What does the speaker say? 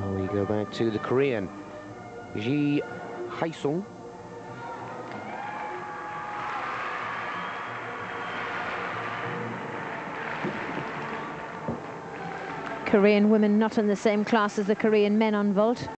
We go back to the Korean, Ji Haesung. Korean women not in the same class as the Korean men on vault.